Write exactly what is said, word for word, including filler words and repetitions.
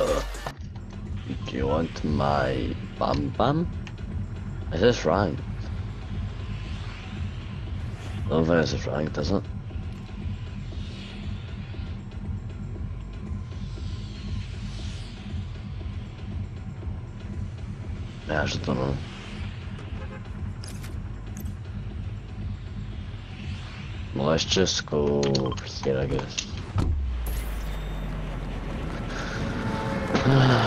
Do you want my bam bam? Is this right? I don't think this is right, does it? Yeah, I just don't know. Well, let's just go here, I guess.